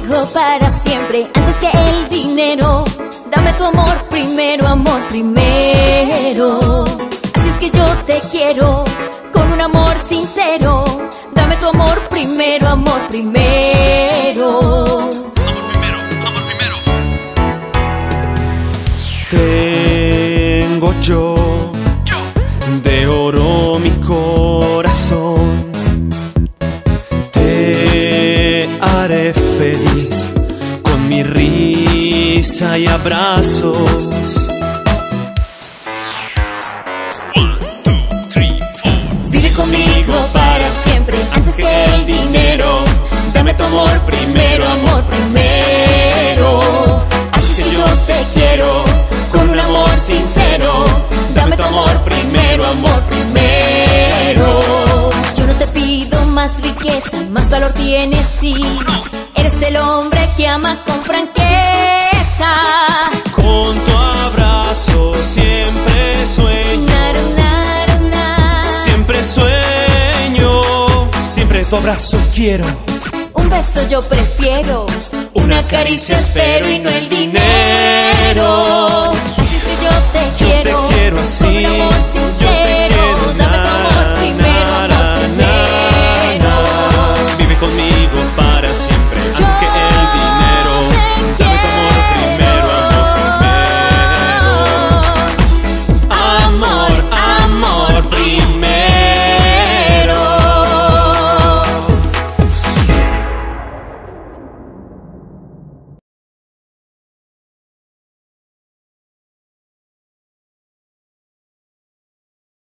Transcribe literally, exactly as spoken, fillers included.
conmigo para siempre, antes que el dinero. Dame tu amor primero, amor primero. Así es que yo te quiero, con un amor sincero. Dame tu amor primero, amor primero. Amor primero, amor primero. Tengo yo, Yo. de oro mi corazón. Te haré feliz con mi risa y abrazos. One, two, three, four. Vive conmigo para siempre, antes que el dinero. Dame tu amor primero, amor primero. Así que yo te quiero, con un amor sincero. Dame tu amor primero, amor primero. Yo no te pido más riqueza, más valor tienes sí. Eres el hombre que ama con franqueza. Con tu abrazo siempre sueño, Naru, naru, na. siempre sueño, siempre tu abrazo quiero. Un beso yo prefiero, Una caricia espero y no el dinero. Así es que yo te Yo te quiero, quiero así, con un amor yo te sincero.